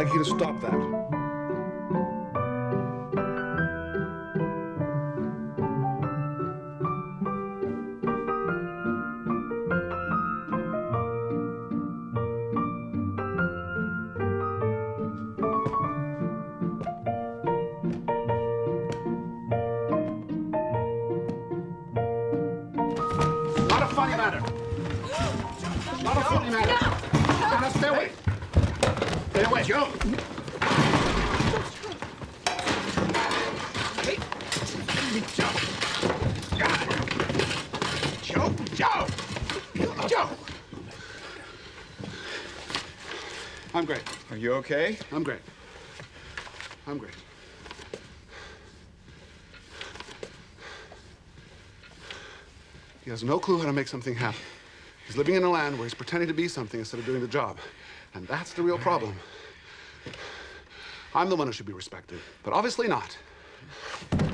like you to stop that. Not a funny matter. Not a funny matter. Now stay away. Stay away. Joe. Hey. Joe. Joe. I'm great. Are you okay? I'm great. I'm great. He has no clue how to make something happen. He's living in a land where he's pretending to be something instead of doing the job. And that's the real problem. I'm the one who should be respected, but obviously not.